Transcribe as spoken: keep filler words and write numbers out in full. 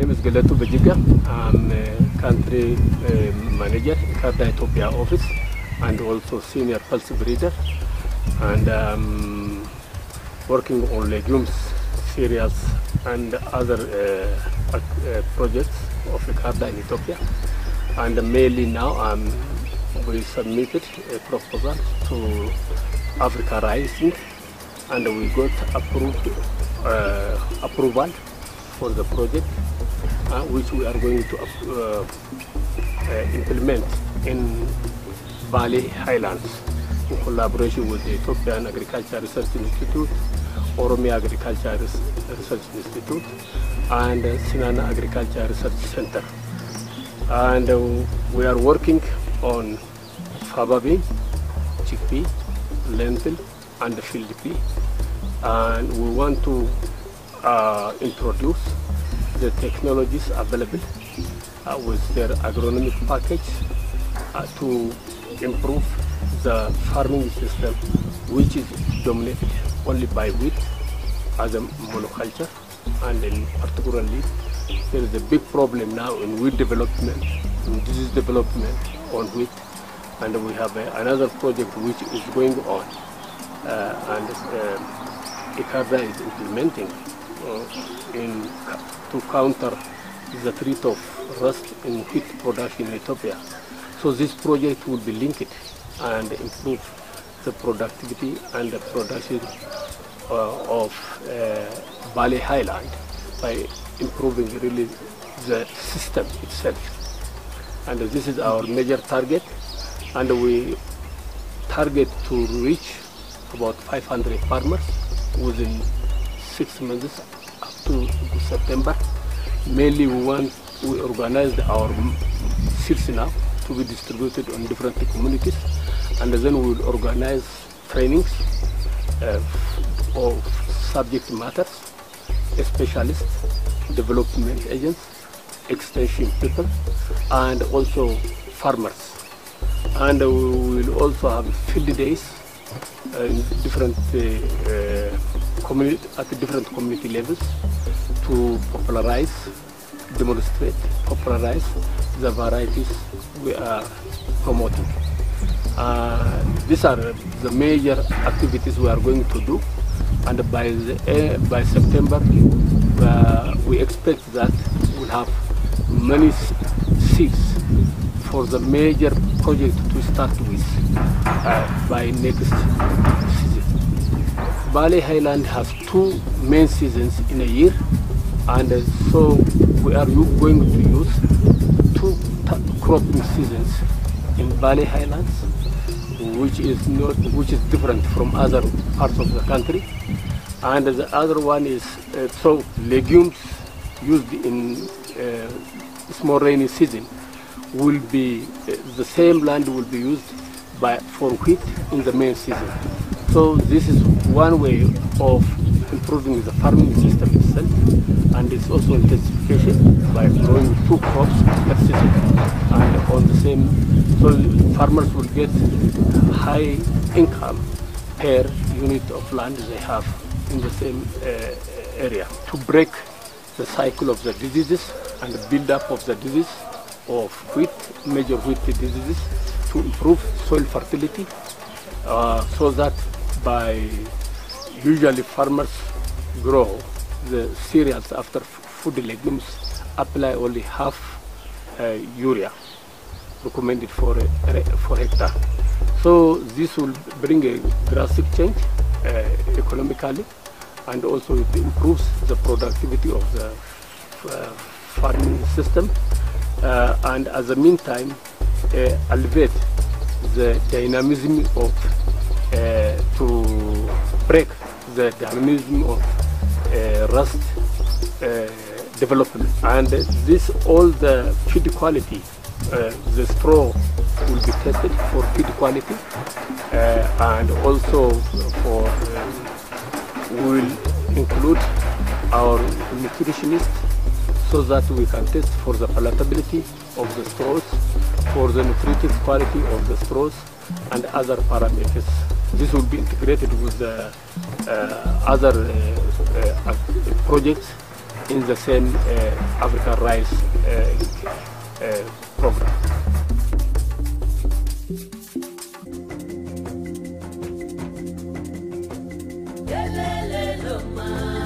name is Galatu Bajiga. I'm a country uh, manager in ICARDA Ethiopia office and also senior pulse breeder, and um, working on legumes, cereals and other uh, uh, projects of ICARDA in Ethiopia. And mainly now um, we submitted a proposal to Africa Rising, and we got approved uh, approval for the project, uh, which we are going to uh, uh, implement in Bali Highlands in collaboration with the Ethiopian Agriculture Research Institute, Oromia Agriculture Research Institute, and uh, Sinana Agriculture Research Center. And uh, we are working on faba bean, chickpea, lentil, and field pea. And we want to uh, introduce the technologies available uh, with their agronomic package uh, to improve the farming system, which is dominated only by wheat as a monoculture. And in particularly, there is a big problem now in wheat development, in disease development on wheat. And we have uh, another project which is going on, uh, and uh, ICARDA is implementing uh, in to counter the threat of rust in wheat production in Ethiopia. So this project will be linked and improve the productivity and the production uh, of uh, Bali Highland by improving really the system itself. And this is our major target, and we target to reach about five hundred farmers within six months up to September. Mainly we want, we organized our seeds now to be distributed on different communities, and then we will organize trainings uh, of subject matters, specialists, development agents, extension people, and also farmers. And we will also have field days uh, in different uh, uh, community, at different community levels to popularize, demonstrate, popularize the varieties we are promoting. Uh, these are the major activities we are going to do, and by the, uh, by September uh, we expect that we'll have many seeds for the major project to start with uh, by next season. Bali Highland has two main seasons in a year, and uh, so we are going to use two cropping seasons in Bali Highlands, which is not, which is different from other parts of the country. And the other one is uh, so legumes used in uh, small rainy season will be uh, the same land will be used by for wheat in the main season. So this is one way of improving the farming system itself, and it's also intensification by growing two crops per season and on the same, so farmers will get high income per unit of land they have in the same uh, area, to break the cycle of the diseases and the build-up of the disease of wheat, major wheat diseases, to improve soil fertility, uh, so that by usually farmers grow the cereals after food legumes, apply only half uh, urea recommended for a, for hectare. So this will bring a drastic change uh, economically, and also it improves the productivity of the uh, farming system, uh, and at the meantime uh, elevate the dynamism of uh, to break the dynamism of uh, rust uh, development. And this all the feed quality, uh, the straw will be tested for feed quality, uh, and also for uh, we will include our nutritionist so that we can test for the palatability of the straws, for the nutritive quality of the straws, and other parameters. This will be integrated with the uh, other uh, uh, projects in the same uh, African rice uh, uh, program. Yelele,